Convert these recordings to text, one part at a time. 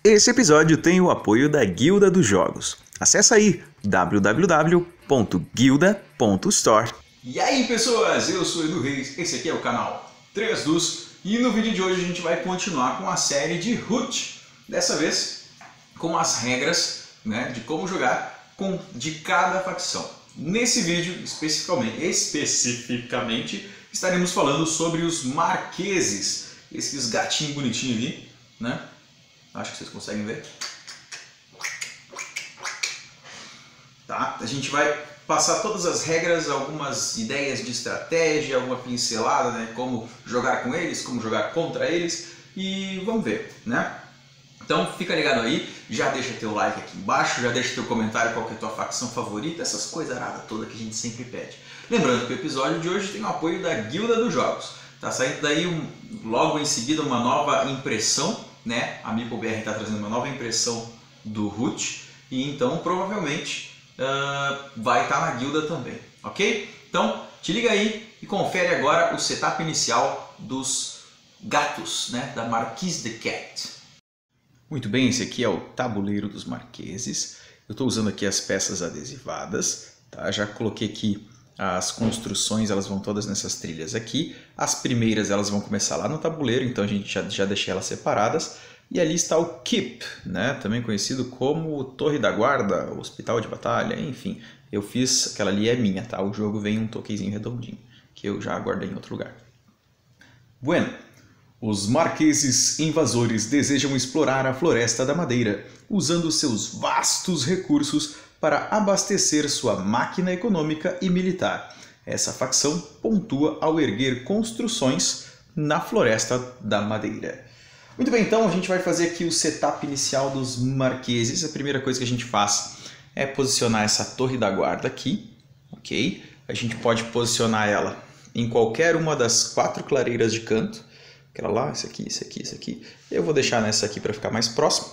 Esse episódio tem o apoio da Guilda dos Jogos. Acesse aí www.guilda.store. E aí pessoas, eu sou Edu Reis, esse aqui é o canal 3 Dus e no vídeo de hoje a gente vai continuar com a série de Root. Dessa vez com as regras, né, de como jogar de cada facção. Nesse vídeo especificamente estaremos falando sobre os marqueses, esses gatinhos bonitinhos ali, né? Acho que vocês conseguem ver. Tá? A gente vai passar todas as regras, algumas ideias de estratégia, alguma pincelada, né? Como jogar com eles, como jogar contra eles e vamos ver, né? Então fica ligado aí, já deixa teu like aqui embaixo, já deixa teu comentário qual que é a tua facção favorita, essas coisas aradas todas que a gente sempre pede. Lembrando que o episódio de hoje tem o apoio da Guilda dos Jogos. Tá saindo daí logo em seguida uma nova impressão, né? A MeepleBR está trazendo uma nova impressão do Root e então provavelmente vai estar na guilda também, ok? Então te liga aí e confere agora o setup inicial dos gatos, né? Da Marquise de Cat. Muito bem, esse aqui é o tabuleiro dos marqueses. Eu estou usando aqui as peças adesivadas, tá? Já coloquei aqui as construções, elas vão todas nessas trilhas aqui. As primeiras elas vão começar lá no tabuleiro, então a gente já deixei elas separadas. E ali está o Keep, né? Também conhecido como Torre da Guarda, Hospital de Batalha, enfim. Eu fiz, aquela ali é minha, tá? O jogo vem um toquezinho redondinho, que eu já guardei em outro lugar. Bueno, os marqueses invasores desejam explorar a Floresta da Madeira, usando seus vastos recursos para abastecer sua máquina econômica e militar. Essa facção pontua ao erguer construções na Floresta da Madeira. Muito bem, então a gente vai fazer aqui o setup inicial dos marqueses. A primeira coisa que a gente faz é posicionar essa torre da guarda aqui, ok? A gente pode posicionar ela em qualquer uma das 4 clareiras de canto. Aquela lá, esse aqui, esse aqui, esse aqui. Eu vou deixar nessa aqui para ficar mais próximo,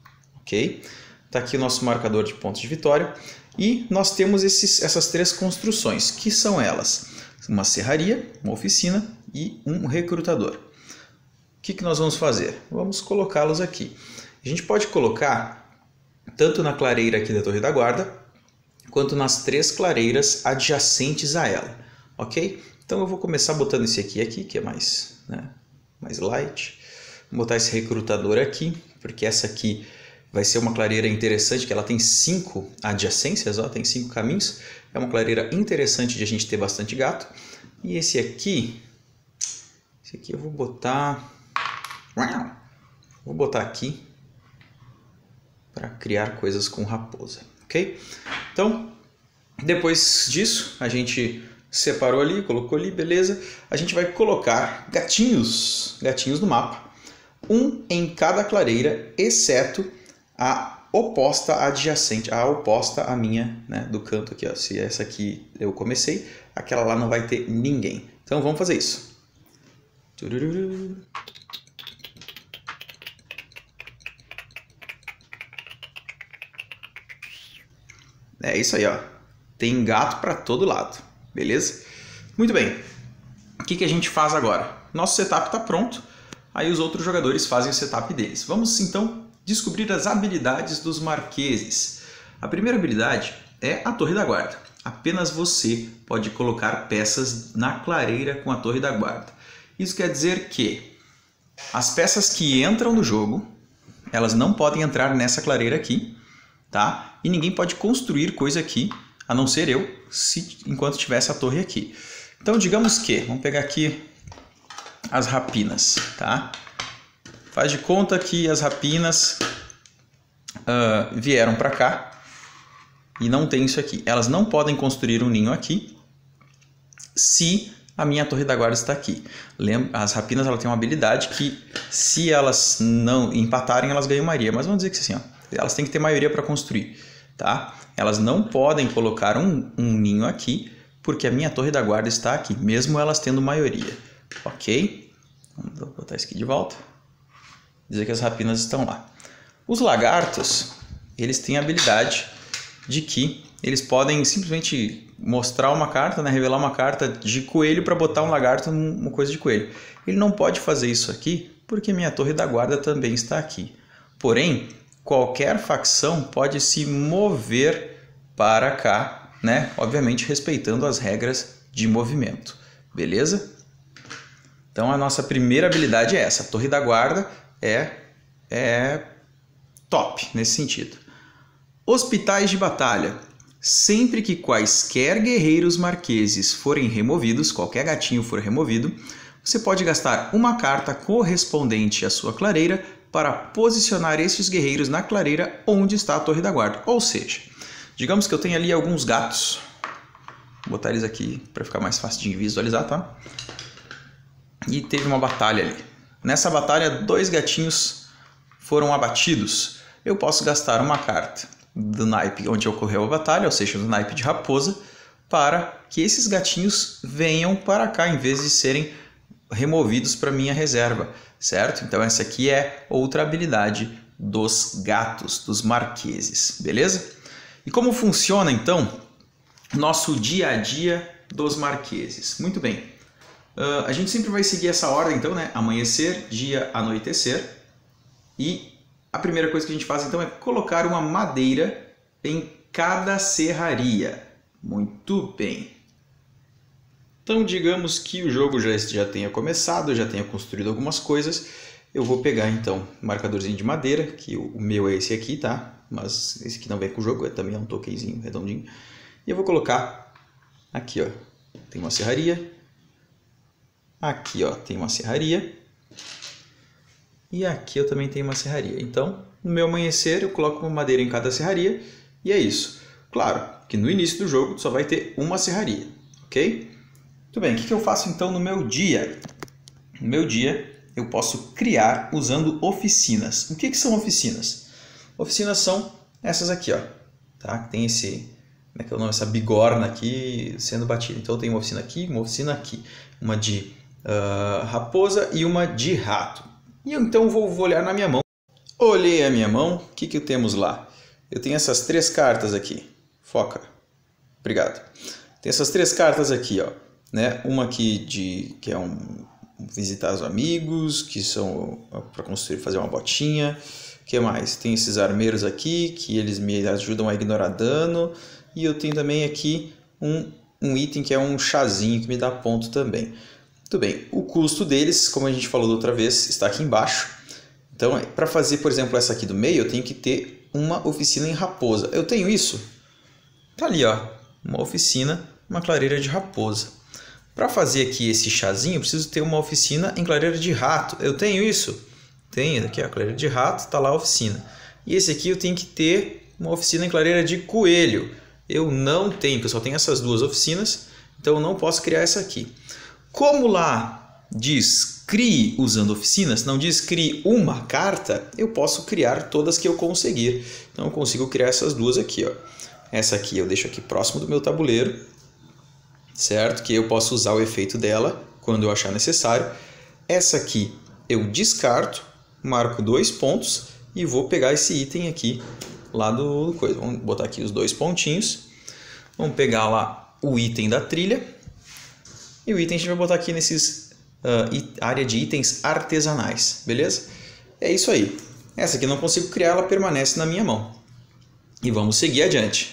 ok? Está aqui o nosso marcador de pontos de vitória. E nós temos essas 3 construções, que são elas: uma serraria, uma oficina e um recrutador. O que nós vamos fazer? Vamos colocá-los aqui. A gente pode colocar tanto na clareira aqui da Torre da Guarda, quanto nas 3 clareiras adjacentes a ela, ok? Então eu vou começar botando esse aqui, que é mais, né, mais light. Vou botar esse recrutador aqui, porque essa aqui vai ser uma clareira interessante, que ela tem 5 adjacências, ó, tem 5 caminhos. É uma clareira interessante de a gente ter bastante gato. E esse aqui eu vou botar aqui para criar coisas com raposa, ok? Então, depois disso, a gente separou ali, colocou ali, beleza. A gente vai colocar gatinhos no mapa, um em cada clareira, exceto a oposta adjacente, a oposta à minha, né, do canto aqui, ó. Se essa aqui eu comecei, aquela lá não vai ter ninguém. Então vamos fazer isso. É isso aí, ó. Tem gato para todo lado, beleza? Muito bem. O que a gente faz agora? Nosso setup está pronto. Aí os outros jogadores fazem o setup deles. Vamos então descobrir as habilidades dos marqueses. A primeira habilidade é a Torre da Guarda. Apenas você pode colocar peças na clareira com a Torre da Guarda. Isso quer dizer que as peças que entram no jogo, elas não podem entrar nessa clareira aqui, tá? E ninguém pode construir coisa aqui, a não ser eu, enquanto tivesse a torre aqui. Então digamos que, vamos pegar aqui as rapinas, tá? Faz de conta que as rapinas vieram para cá e não tem isso aqui. Elas não podem construir um ninho aqui se a minha torre da guarda está aqui. As rapinas ela tem uma habilidade que, se elas não empatarem, elas ganham maioria. Mas vamos dizer que assim, ó, elas têm que ter maioria para construir, tá? Elas não podem colocar um ninho aqui porque a minha torre da guarda está aqui, mesmo elas tendo maioria, ok? Vamos botar isso aqui de volta. Dizer que as rapinas estão lá. Os lagartos, eles têm a habilidade de que eles podem simplesmente mostrar uma carta, né, revelar uma carta de coelho para botar um lagarto numa coisa de coelho. Ele não pode fazer isso aqui porque minha torre da guarda também está aqui. Porém, qualquer facção pode se mover para cá, né? Obviamente respeitando as regras de movimento, beleza? Então a nossa primeira habilidade é essa. A Torre da Guarda é top nesse sentido. Hospitais de batalha. Sempre que quaisquer guerreiros marqueses forem removidos, qualquer gatinho for removido, você pode gastar uma carta correspondente à sua clareira para posicionar esses guerreiros na clareira onde está a Torre da Guarda. Ou seja, digamos que eu tenho ali alguns gatos. Vou botar eles aqui para ficar mais fácil de visualizar, tá? E teve uma batalha ali. Nessa batalha, 2 gatinhos foram abatidos. Eu posso gastar uma carta do naipe onde ocorreu a batalha, ou seja, do naipe de raposa, para que esses gatinhos venham para cá em vez de serem removidos para minha reserva, certo? Então essa aqui é outra habilidade dos gatos, dos marqueses, beleza? E como funciona então nosso dia a dia dos marqueses? Muito bem, a gente sempre vai seguir essa ordem então, né? Amanhecer, dia, anoitecer, e a primeira coisa que a gente faz então é colocar uma madeira em cada serraria. Muito bem. Então digamos que o jogo já tenha começado, eu já tenha construído algumas coisas. Eu vou pegar então um marcadorzinho de madeira, que o meu é esse aqui, tá? Mas esse aqui não vem com o jogo, também é um tokenzinho redondinho. E eu vou colocar aqui, ó, tem uma serraria. Aqui, ó, tem uma serraria. E aqui eu também tenho uma serraria. Então, no meu amanhecer, eu coloco uma madeira em cada serraria e é isso. Claro que no início do jogo só vai ter uma serraria, ok? Muito bem, o que eu faço então no meu dia? No meu dia, eu posso criar usando oficinas. O que são oficinas? Oficinas são essas aqui, ó. Tá? Tem esse, como é que é o nome? Essa bigorna aqui sendo batida. Então, eu tenho uma oficina aqui, uma de raposa e uma de rato. E eu então vou olhar na minha mão. Olhei a minha mão, o que temos lá? Eu tenho essas 3 cartas aqui. Foca. Obrigado. Tem essas 3 cartas aqui, ó, né? Uma aqui que é visitar os amigos, que são para construir, fazer uma botinha. O que mais? Tem esses armeiros aqui, que eles me ajudam a ignorar dano. E eu tenho também aqui um item que é um chazinho que me dá ponto também. Muito bem, o custo deles, como a gente falou da outra vez, está aqui embaixo. Então, para fazer, por exemplo, essa aqui do meio, eu tenho que ter uma oficina em raposa. Eu tenho isso? Tá ali, ó, uma oficina, uma clareira de raposa. Para fazer aqui esse chazinho, eu preciso ter uma oficina em clareira de rato. Eu tenho isso? Tenho, aqui, ó, a clareira de rato, está lá a oficina. E esse aqui eu tenho que ter uma oficina em clareira de coelho. Eu não tenho, porque eu só tenho essas 2 oficinas, então eu não posso criar essa aqui. Como lá diz crie usando oficinas, não diz crie uma carta, eu posso criar todas que eu conseguir. Então eu consigo criar essas 2 aqui, ó. Essa aqui eu deixo aqui próximo do meu tabuleiro, certo? Que eu posso usar o efeito dela quando eu achar necessário. Essa aqui eu descarto, marco 2 pontos e vou pegar esse item aqui lá do coisa. Vamos botar aqui os 2 pontinhos. Vamos pegar lá o item da trilha. E o item a gente vai botar aqui nesses área de itens artesanais, beleza? É isso aí. Essa aqui eu não consigo criar, ela permanece na minha mão. E vamos seguir adiante.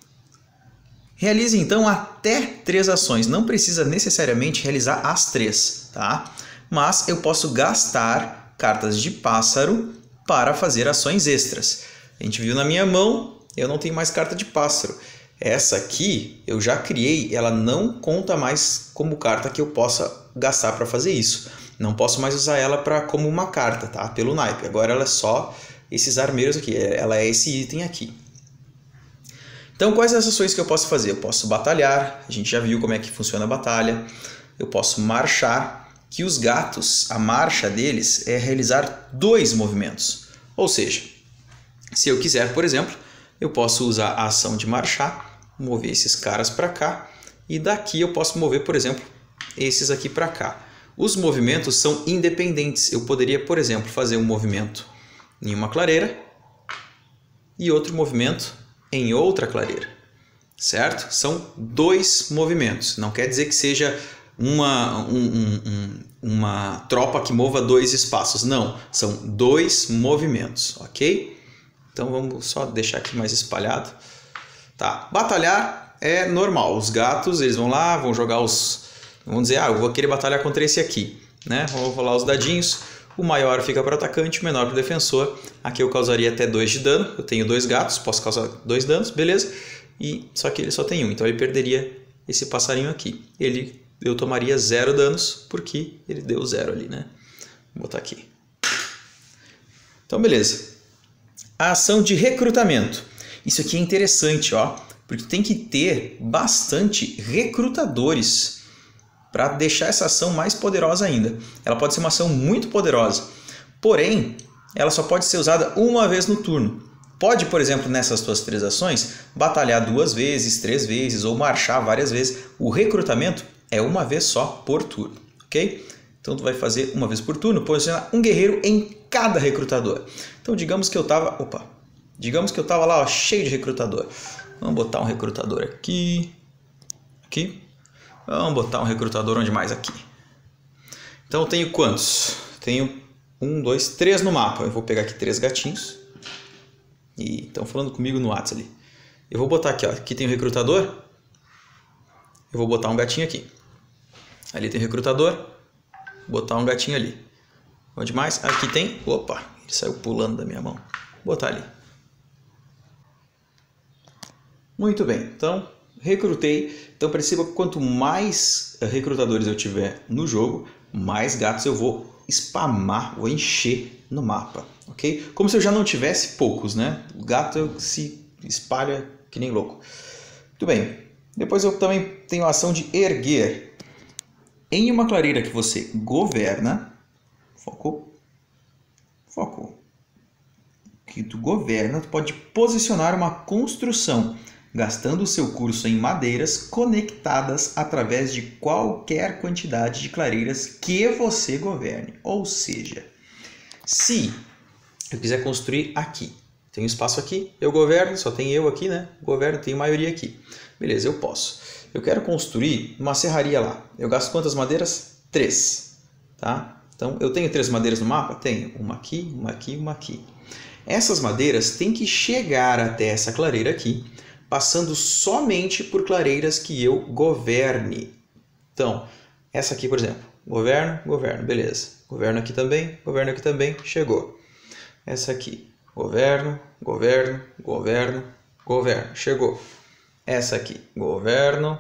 Realize então até 3 ações. Não precisa necessariamente realizar as 3, tá? Mas eu posso gastar cartas de pássaro para fazer ações extras. A gente viu na minha mão, eu não tenho mais carta de pássaro. Essa aqui eu já criei, ela não conta mais como carta que eu possa gastar para fazer isso. Não posso mais usar ela como uma carta, tá? Pelo naipe. Agora ela é só esses armeiros aqui, ela é esse item aqui. Então quais as ações que eu posso fazer? Eu posso batalhar, a gente já viu como é que funciona a batalha. Eu posso marchar, que os gatos, a marcha deles é realizar 2 movimentos. Ou seja, se eu quiser, por exemplo, eu posso usar a ação de marchar, mover esses caras para cá, e daqui eu posso mover, por exemplo, esses aqui para cá. Os movimentos são independentes. Eu poderia, por exemplo, fazer um movimento em uma clareira e outro movimento em outra clareira, certo? São 2 movimentos. Não quer dizer que seja uma tropa que mova 2 espaços. Não, são 2 movimentos, ok? Então vamos só deixar aqui mais espalhado. Tá, batalhar é normal. Os gatos, eles vão lá, vão jogar os... Vamos dizer, eu vou querer batalhar contra esse aqui, né? Vou rolar os dadinhos. O maior fica para o atacante, o menor para o defensor. Aqui eu causaria até 2 de dano. Eu tenho 2 gatos, posso causar 2 danos, beleza? Só que ele só tem 1, então ele perderia esse passarinho aqui. Eu tomaria 0 danos, porque ele deu 0 ali, né? Vou botar aqui. Então, beleza. A ação de recrutamento. Isso aqui é interessante, ó, porque tem que ter bastante recrutadores para deixar essa ação mais poderosa ainda. Ela pode ser uma ação muito poderosa, porém, ela só pode ser usada uma vez no turno. Pode, por exemplo, nessas tuas 3 ações, batalhar 2 vezes, 3 vezes ou marchar várias vezes. O recrutamento é uma vez só por turno, ok? Então tu vai fazer uma vez por turno, posicionar um guerreiro em cada recrutador. Então digamos que eu tava, lá, ó, cheio de recrutador. Vamos botar um recrutador aqui. Vamos botar um recrutador onde mais? Aqui. Então eu tenho quantos? Tenho 1, 2, 3 no mapa. Eu vou pegar aqui 3 gatinhos. E estão falando comigo no WhatsApp ali. Eu vou botar aqui, ó. Aqui tem o recrutador. Eu vou botar um gatinho aqui. Ali tem o recrutador. Vou botar um gatinho ali. Onde mais? Aqui tem... Opa, ele saiu pulando da minha mão. Vou botar ali. Muito bem. Então, recrutei. Então, perceba que quanto mais recrutadores eu tiver no jogo, mais gatos eu vou spamar, vou encher no mapa, ok? Como se eu já não tivesse poucos, né? O gato se espalha que nem louco. Muito bem. Depois eu também tenho a ação de erguer. Em uma clareira que você governa, foco, que tu governa, tu pode posicionar uma construção, gastando o seu curso em madeiras conectadas através de qualquer quantidade de clareiras que você governe. Ou seja, se eu quiser construir aqui, tem um espaço aqui, eu governo, só tem eu aqui, né? Governo, tem maioria aqui. Beleza, eu posso. Eu quero construir uma serraria lá. Eu gasto quantas madeiras? 3. Tá? Então, eu tenho 3 madeiras no mapa? Tenho. Uma aqui, uma aqui, uma aqui. Essas madeiras têm que chegar até essa clareira aqui, passando somente por clareiras que eu governe. Então, essa aqui, por exemplo, governo, beleza. Governo aqui também, chegou. Essa aqui, governo, chegou. Essa aqui, governo,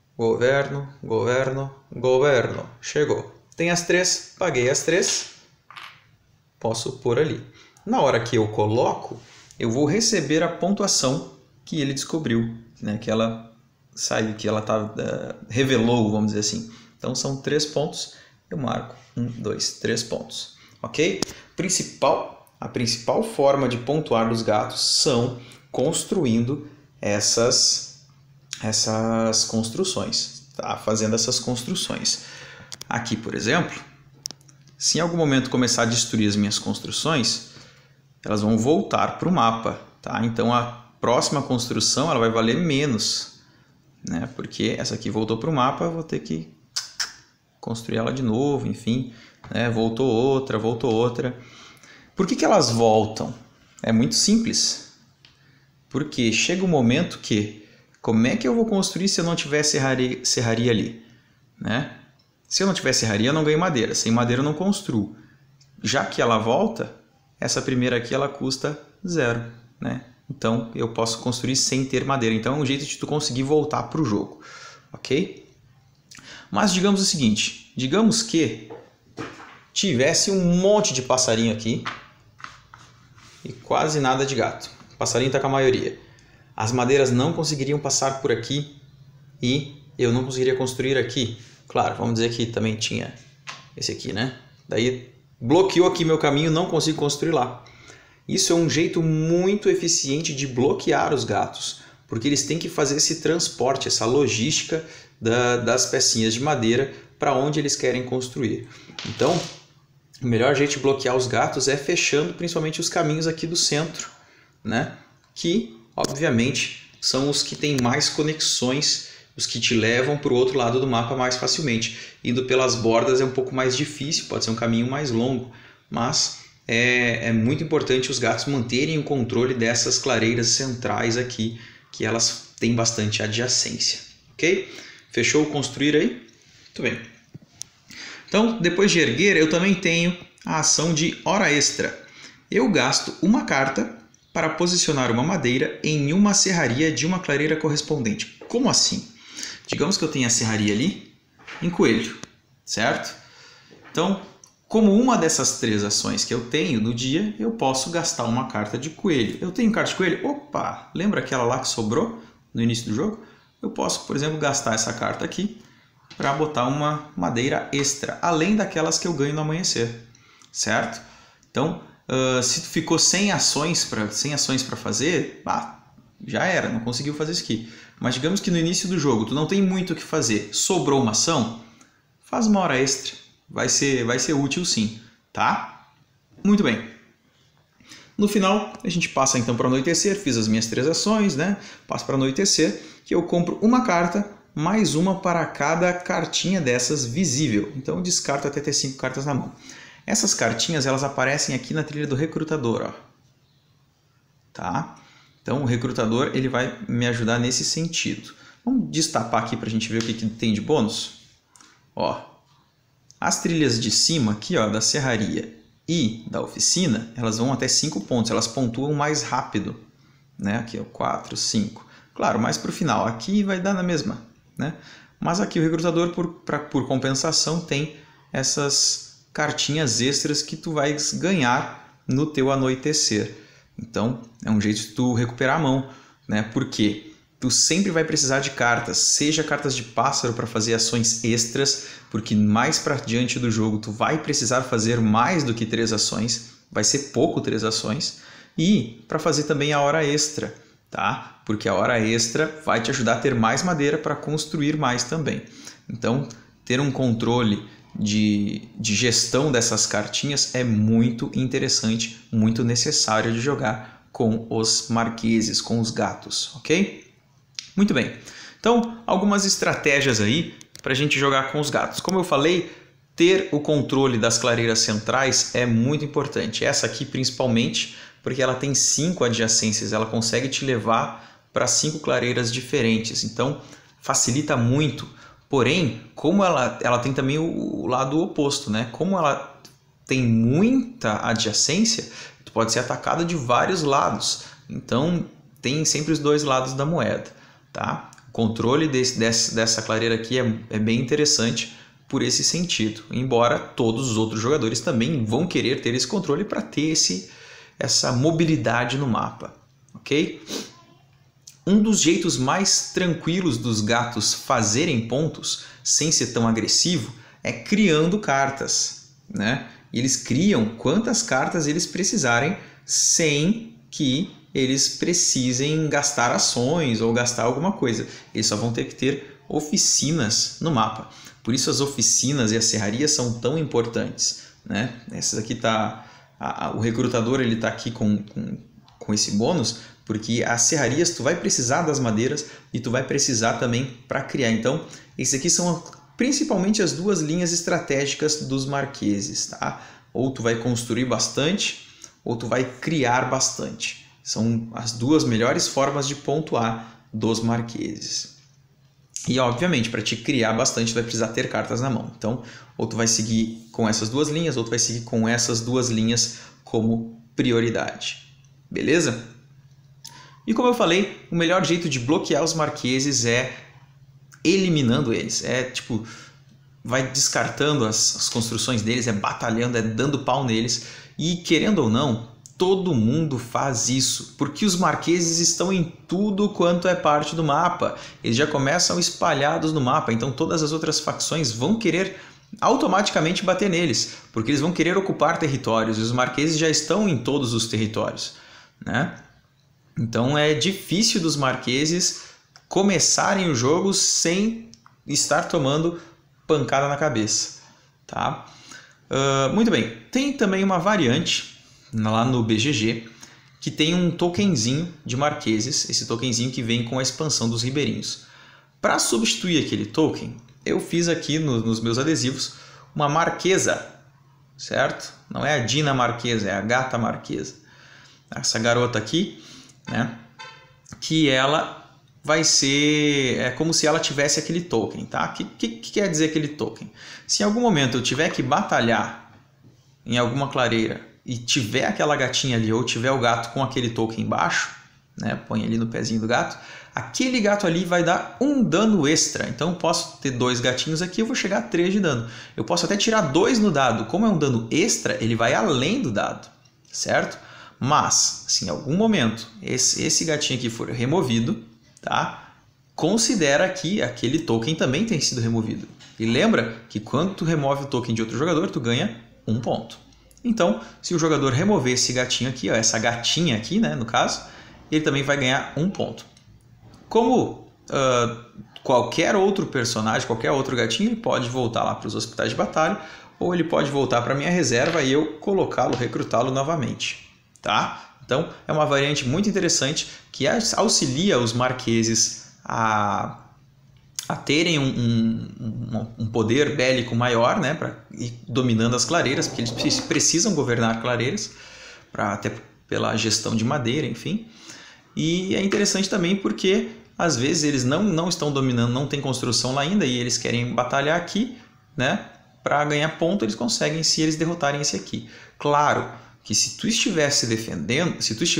chegou. Tem as 3, paguei as 3, posso pôr ali. Na hora que eu coloco, eu vou receber a pontuação que ele descobriu, né? Que ela saiu, que ela revelou, vamos dizer assim. Então são 3 pontos, eu marco 1, 2, 3 pontos, ok? A principal forma de pontuar dos gatos são construindo essas construções, tá? Fazendo essas construções. Aqui, por exemplo, se em algum momento começar a destruir as minhas construções, elas vão voltar para o mapa, tá? Então a próxima construção ela vai valer menos, né? Porque essa aqui voltou para o mapa, eu vou ter que construir ela de novo, enfim, né? Voltou outra. Por que elas voltam? É muito simples. Porque chega um momento que, como é que eu vou construir se eu não tiver serraria ali? Né? Se eu não tiver serraria, eu não ganho madeira. Sem madeira eu não construo. Já que ela volta, essa primeira aqui ela custa 0. Né? Então eu posso construir sem ter madeira. Então é um jeito de tu conseguir voltar para o jogo. Ok? Mas digamos o seguinte. Digamos que tivesse um monte de passarinho aqui e quase nada de gato. O passarinho está com a maioria. As madeiras não conseguiriam passar por aqui e eu não conseguiria construir aqui. Claro, vamos dizer que também tinha esse aqui, né? Daí bloqueou aqui meu caminho, não consigo construir lá. Isso é um jeito muito eficiente de bloquear os gatos, porque eles têm que fazer esse transporte, essa logística das pecinhas de madeira para onde eles querem construir. Então, o melhor jeito de bloquear os gatos é fechando principalmente os caminhos aqui do centro, né? Que, obviamente, são os que têm mais conexões os que te levam para o outro lado do mapa mais facilmente. Indo pelas bordas é um pouco mais difícil, pode ser um caminho mais longo, mas é muito importante os gatos manterem o controle dessas clareiras centrais aqui, que elas têm bastante adjacência, ok? Fechou o construir aí? Muito bem. Então, depois de erguer, eu também tenho a ação de hora extra. Eu gasto uma carta para posicionar uma madeira em uma serraria de uma clareira correspondente. Como assim? Digamos que eu tenho a serraria ali em coelho, certo? Então, como uma dessas 3 ações que eu tenho no dia, eu posso gastar uma carta de coelho. Eu tenho carta de coelho? Opa! Lembra aquela lá que sobrou no início do jogo? Eu posso, por exemplo, gastar essa carta aqui para botar uma madeira extra, além daquelas que eu ganho no amanhecer, certo? Então, se tu ficou sem ações para fazer, já era, não conseguiu fazer isso aqui. Mas digamos que no início do jogo tu não tem muito o que fazer, sobrou uma ação, faz uma hora extra, vai ser útil sim, tá? Muito bem. No final a gente passa então para anoitecer, fiz as minhas 3 ações, né? Passo para anoitecer, que eu compro uma carta, mais uma para cada cartinha dessas visível. Então eu descarto até ter 5 cartas na mão. Essas cartinhas elas aparecem aqui na trilha do recrutador, ó. Tá? Então o recrutador ele vai me ajudar nesse sentido. Vamos destapar aqui para a gente ver o que tem de bônus. Ó, as trilhas de cima aqui, ó, da serraria e da oficina, elas vão até 5 pontos, elas pontuam mais rápido, né? Aqui é o 4, 5. Claro, mais para o final. Aqui vai dar na mesma, né? Mas aqui o recrutador, por compensação, tem essas cartinhas extras que tu vai ganhar no teu anoitecer. Então, é um jeito de tu recuperar a mão, né? Porque tu sempre vai precisar de cartas, seja cartas de pássaro para fazer ações extras, porque mais para diante do jogo tu vai precisar fazer mais do que 3 ações, vai ser pouco 3 ações, e para fazer também a hora extra, tá? Porque a hora extra vai te ajudar a ter mais madeira para construir mais também. Então, ter um controle de gestão dessas cartinhas é muito interessante, muito necessário de jogar com os marqueses, com os gatos, ok? Muito bem. Então, algumas estratégias aí para a gente jogar com os gatos. Como eu falei, ter o controle das clareiras centrais é muito importante. Essa aqui principalmente, porque ela tem 5 adjacências, ela consegue te levar para 5 clareiras diferentes. Então, facilita muito. Porém, como ela tem também o lado oposto, né? Como ela tem muita adjacência, tu pode ser atacado de vários lados. Então, tem sempre os 2 lados da moeda, tá? O controle dessa clareira aqui é bem interessante por esse sentido. Embora todos os outros jogadores também vão querer ter esse controle para ter essa mobilidade no mapa, ok? Um dos jeitos mais tranquilos dos gatos fazerem pontos sem ser tão agressivo é criando cartas, né? E eles criam quantas cartas eles precisarem sem que eles precisem gastar ações ou gastar alguma coisa. Eles só vão ter que ter oficinas no mapa. Por isso as oficinas e as serrarias são tão importantes, né? Essas aqui o recrutador ele tá aqui com esse bônus, porque as serrarias tu vai precisar das madeiras e tu vai precisar também para criar. Então, esses aqui são principalmente as 2 linhas estratégicas dos marqueses, tá? Ou tu vai construir bastante, ou tu vai criar bastante. São as 2 melhores formas de pontuar dos marqueses. E, obviamente, para te criar bastante, tu vai precisar ter cartas na mão. Então, ou tu vai seguir com essas 2 linhas, ou tu vai seguir com essas 2 linhas como prioridade. Beleza? E como eu falei, o melhor jeito de bloquear os marqueses é eliminando eles. É tipo, vai descartando as construções deles, é batalhando, é dando pau neles. E querendo ou não, todo mundo faz isso, porque os marqueses estão em tudo quanto é parte do mapa. Eles já começam espalhados no mapa, então todas as outras facções vão querer automaticamente bater neles, porque eles vão querer ocupar territórios, e os marqueses já estão em todos os territórios, né? Então é difícil dos marqueses começarem o jogo sem estar tomando pancada na cabeça, tá? Muito bem, tem também uma variante lá no BGG que tem um tokenzinho de marqueses, esse tokenzinho que vem com a expansão dos ribeirinhos. Para substituir aquele token, eu fiz aqui nos meus adesivos uma marquesa, certo? Não é a dinamarquesa, é a gata marquesa. Essa garota aqui, né? Que ela vai ser como se ela tivesse aquele token, tá? O que quer dizer aquele token? Se em algum momento eu tiver que batalhar em alguma clareira e tiver aquela gatinha ali ou tiver o gato com aquele token embaixo, né? Põe ali no pezinho do gato, aquele gato ali vai dar um dano extra. Então eu posso ter 2 gatinhos aqui, eu vou chegar a 3 de dano. Eu posso até tirar 2 no dado. Como é um dano extra, ele vai além do dado, certo? Mas, se em algum momento esse gatinho aqui for removido, tá? Considera que aquele token também tem sido removido. E lembra que quando tu remove o token de outro jogador, tu ganha 1 ponto. Então, se o jogador remover esse gatinho aqui, ó, essa gatinha aqui, né, no caso, ele também vai ganhar 1 ponto. Como qualquer outro personagem, qualquer outro gatinho, ele pode voltar lá para os hospitais de batalha, ou ele pode voltar para a minha reserva e eu colocá-lo, recrutá-lo novamente. Tá? Então é uma variante muito interessante que auxilia os marqueses a terem um poder bélico maior, né, para ir dominando as clareiras, porque eles precisam governar clareiras, até pela gestão de madeira, enfim. E é interessante também porque às vezes eles não estão dominando, não tem construção lá ainda e eles querem batalhar aqui, né, para ganhar ponto eles conseguem se eles derrotarem esse aqui. Claro que se tu estiver se defendendo, se tu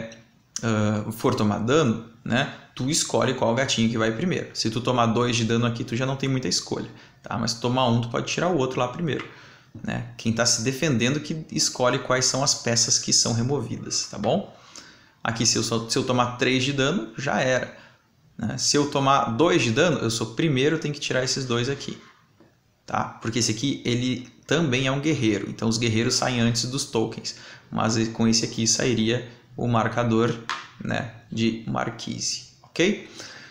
for tomar dano, né, tu escolhe qual gatinho que vai primeiro. Se tu tomar 2 de dano aqui, tu já não tem muita escolha, tá? Mas se tu tomar 1, tu pode tirar o outro lá primeiro, né? Quem está se defendendo que escolhe quais são as peças que são removidas, tá bom? Aqui se eu tomar 3 de dano, já era, né? Se eu tomar 2 de dano, eu sou primeiro, eu tenho que tirar esses 2 aqui. Tá? Porque esse aqui ele também é um guerreiro, então os guerreiros saem antes dos tokens, mas com esse aqui sairia o marcador, né, de marquise, ok?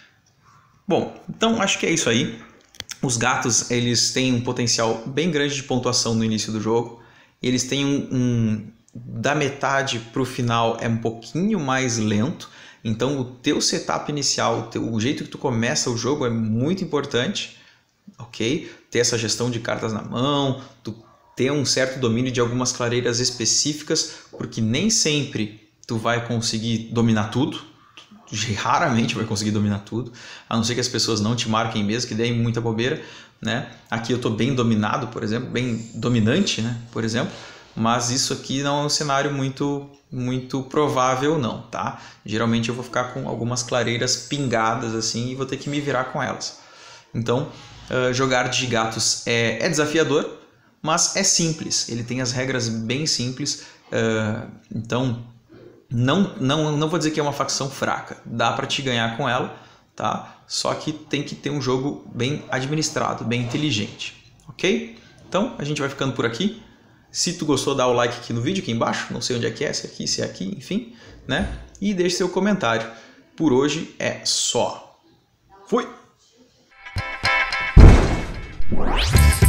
Bom, então acho que é isso aí. Os gatos eles têm um potencial bem grande de pontuação no início do jogo, eles têm da metade para o final é um pouquinho mais lento, então o teu setup inicial, o jeito que tu começa o jogo é muito importante. Ok? Ter essa gestão de cartas na mão, tu ter um certo domínio de algumas clareiras específicas, porque nem sempre tu vai conseguir dominar tudo, raramente vai conseguir dominar tudo, a não ser que as pessoas não te marquem mesmo, que deem muita bobeira, né? Aqui eu estou bem dominado, por exemplo, bem dominante, né? Por exemplo, mas isso aqui não é um cenário muito provável não, tá? Geralmente eu vou ficar com algumas clareiras pingadas assim e vou ter que me virar com elas. Então, jogar de gatos é desafiador, mas é simples. Ele tem as regras bem simples. Então, não vou dizer que é uma facção fraca. Dá para te ganhar com ela, tá? Só que tem que ter um jogo bem administrado, bem inteligente. Ok? Então, a gente vai ficando por aqui. Se tu gostou, dá o like aqui no vídeo, aqui embaixo. Não sei onde é que é, se é aqui, enfim, né? E deixe seu comentário. Por hoje é só. Fui!